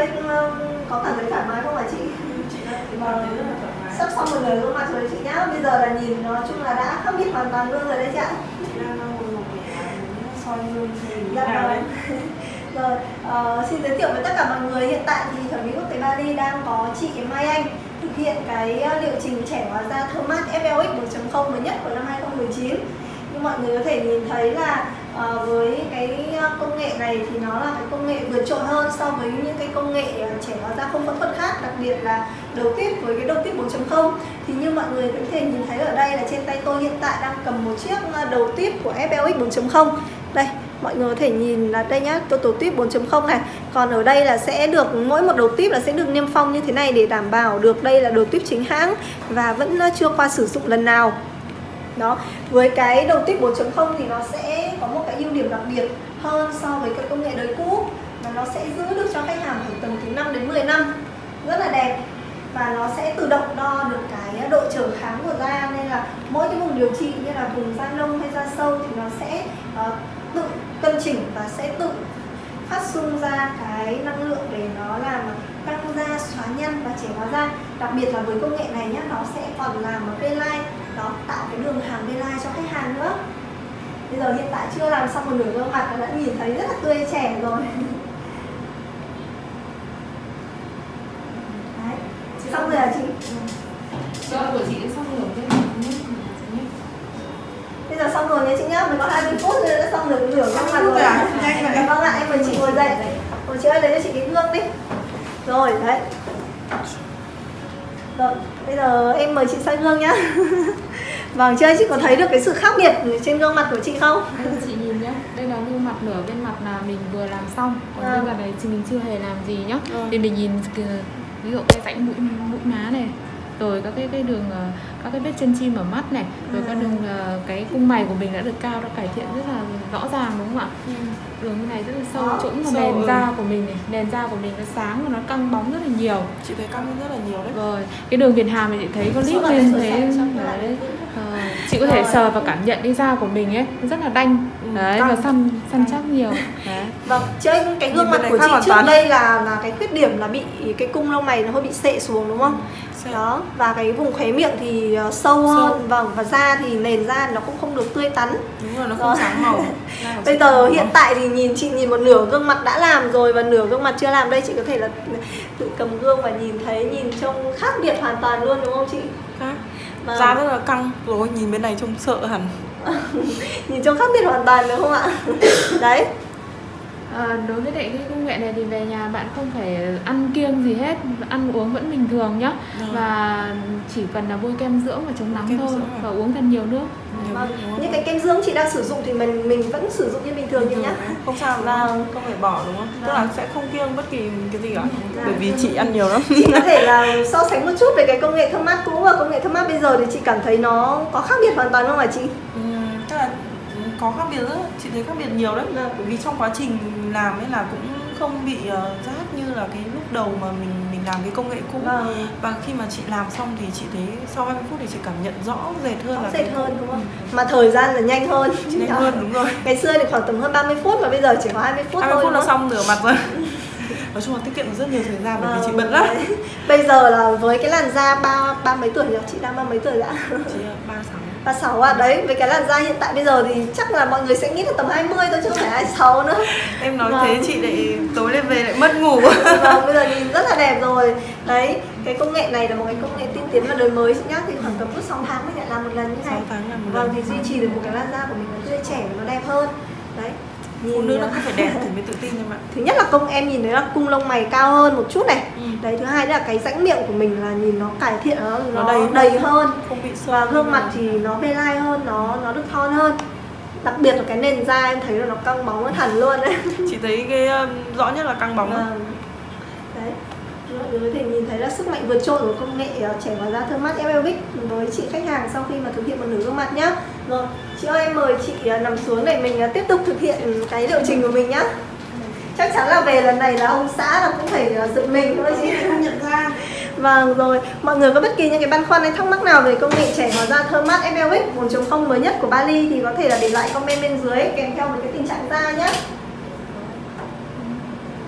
thấy có cảm thấy thoải mái không hả chị? Chị đã thấy rất là thoải mái. Sắp xong một nửa gương mặt rồi chị nhá. Bây giờ là nhìn nói chung là đã khác biệt hoàn toàn luôn rồi đấy chị ạ. Chị đang ngồi một cái soi gương nhìn Dạ nào đấy. Rồi, xin giới thiệu với tất cả mọi người, hiện tại thì Thẩm mỹ quốc tế Bali đang có chị Mai Anh thực hiện cái liệu trình trẻ hóa da thơm mát FLX 4.0 mới nhất của năm 2019. Như mọi người có thể nhìn thấy là với cái công nghệ này thì nó là cái công nghệ vượt trội hơn so với những cái công nghệ trẻ hóa da không phẫu thuật khác, đặc biệt là đầu tiếp với cái đầu tiếp 4.0. Thì như mọi người có thể nhìn thấy ở đây là trên tay tôi hiện tại đang cầm một chiếc đầu tiếp của FLX 4.0. Đây, mọi người có thể nhìn là đây nhá, tôi đầu tiếp 4.0 này. Còn ở đây là sẽ được mỗi một đầu tiếp là sẽ được niêm phong như thế này để đảm bảo được đây là đầu tiếp chính hãng và vẫn chưa qua sử dụng lần nào. Đó, với cái đầu tiếp 4.0 thì nó sẽ có một cái ưu điểm đặc biệt hơn so với cái công nghệ đời cũ, là nó sẽ giữ được cho khách hàng khoảng tầm từ 5 đến 10 năm, rất là đẹp. Và nó sẽ tự động đo được cái độ trở kháng của da, nên là mỗi cái vùng điều trị như là vùng da nông hay da sâu thì nó sẽ tự cân chỉnh và sẽ tự phát xung ra cái năng lượng để nó làm căng da, xóa nhăn và trẻ hóa da. Đặc biệt là với công nghệ này nhé, nó sẽ còn làm V-line, đó, tạo cái đường hàm V-line cho khách hàng nữa. Bây giờ hiện tại chưa làm xong một nửa gương mặt đã nhìn thấy rất là tươi trẻ rồi. Đấy, xong rồi hả chị? Của chị đã xong rồi chứ. Bây giờ xong rồi nhé chị nhá, mình có 20 phút nữa đã xong được nửa gương mặt rồi. Nhanh vậy. Vâng ạ, em mời chị ngồi dậy. Rồi chị ơi, lấy cho chị cái gương đi. Rồi, đấy. Rồi, bây giờ em mời chị soi gương nhá. Vâng, chị ơi, chị có thấy được cái sự khác biệt trên gương mặt của chị không? Chị nhìn nhá, đây là gương mặt nửa bên mặt là mình vừa làm xong, còn bên mặt này thì mình chưa hề làm gì nhá. Thì mình nhìn ví dụ cái rãnh mũi má này, rồi các cái đường, các cái vết chân chim ở mắt này, rồi các đường, cái cung mày của mình đã được cao, đã cải thiện rất là rõ ràng đúng không ạ? Đường như này rất là sâu trũng, và nền da của mình này, nền da của mình nó sáng và nó căng bóng rất là nhiều. Chị thấy căng rất là nhiều đấy. Rồi, cái đường viền hàm này chị thấy có lít lên thế đấy. Chị có thể sờ và cảm nhận cái da của mình ấy, rất là đanh đấy, và săn chắc nhiều đấy. Vâng, trên cái gương mặt của chị trước đây là cái khuyết điểm là bị cái cung lông mày nó hơi bị xệ xuống đúng không? Đó, và cái vùng khóe miệng thì sâu hơn, vâng, và da thì nền da nó cũng không được tươi tắn. Đúng rồi, nó không sáng màu. Bây giờ hiện tại thì chị nhìn một nửa gương mặt đã làm rồi và nửa gương mặt chưa làm. Đây chị có thể là tự cầm gương và nhìn trông khác biệt hoàn toàn luôn đúng không chị? Khác. Da rất là căng, rồi nhìn bên này trông sợ hẳn. Nhìn trông khác biệt hoàn toàn đúng không ạ? Đấy. Đối với lại cái công nghệ này thì về nhà bạn không phải ăn kiêng gì hết, ăn uống vẫn bình thường nhá. Và chỉ cần là bôi kem dưỡng và chống nắng thôi, và uống thật nhiều nước. Những cái kem dưỡng chị đang sử dụng thì mình vẫn sử dụng như bình thường nhé nhá. Không sao, không phải bỏ đúng không? Tức là sẽ không kiêng bất kỳ cái gì cả. Bởi vì chị ăn nhiều lắm. Chị có thể là so sánh một chút về cái công nghệ thơm mát cũ và công nghệ thơm mát bây giờ thì chị cảm thấy nó có khác biệt hoàn toàn không hả chị? Tức là có khác biệt rất, chị thấy khác biệt nhiều đấy. Bởi vì trong quá trình làm ấy là cũng không bị rát như là cái lúc đầu mà mình làm cái công nghệ cũ. Và khi mà chị làm xong thì chị thấy sau 20 phút thì chị cảm nhận rõ rệt hơn, đúng không? Mà thời gian là nhanh hơn. Nhanh hơn, đúng rồi. Ngày xưa thì khoảng tầm hơn 30 phút mà bây giờ chỉ có 20 phút thôi. 20 phút là xong rửa mặt rồi. Nói chung là tiết kiệm rất nhiều thời gian bởi vì chị bận lắm. Bây giờ là với cái làn da ba mấy tuổi rồi? Chị đang ba mấy tuổi đã? Chị 36. 36 à? Đấy, với cái làn da hiện tại bây giờ thì chắc là mọi người sẽ nghĩ là tầm 20 thôi chứ không phải 26 nữa. Em nói thế chị lại tối lên về lại mất ngủ. Vâng, bây giờ nhìn rất là đẹp rồi. Đấy, cái công nghệ này là một cái công nghệ tiên tiến và đời mới chị nhá. Thì khoảng tầm cứ 6 tháng mới lại làm một lần như này. 6 tháng làm một lần. Vâng, thì duy trì được một cái làn da của mình nó tươi trẻ và nó đẹp hơn. Đấy. Phụ nữ nó cũng phải đẹp thì mới tự tin em ạ. Thứ nhất là em nhìn thấy là cung lông mày cao hơn một chút này. Đấy, thứ hai là cái rãnh miệng của mình là nhìn nó cải thiện, nó đầy hơn, không bị sâu. Và gương mặt thì nó V-line hơn, nó được thon hơn. Đặc biệt là cái nền da em thấy là nó căng bóng hơn hẳn luôn đấy. Chị thấy cái rõ nhất là căng bóng. Đấy. Mọi người có thể nhìn thấy là sức mạnh vượt trội của công nghệ trẻ hóa da thơm mát FLX với chị khách hàng sau khi mà thực hiện một nửa gương mặt nhá. Rồi, chị ơi em mời chị nằm xuống để mình tiếp tục thực hiện cái liệu trình của mình nhá. Chắc chắn là về lần này là ông xã là cũng phải giật mình thôi chị. Không nhận ra. Vâng, rồi mọi người có bất kỳ những cái băn khoăn hay thắc mắc nào về công nghệ trẻ hóa da thơm mát FLX 4.0 mới nhất của Bali thì có thể là để lại comment bên dưới kèm theo một cái tình trạng da nhé.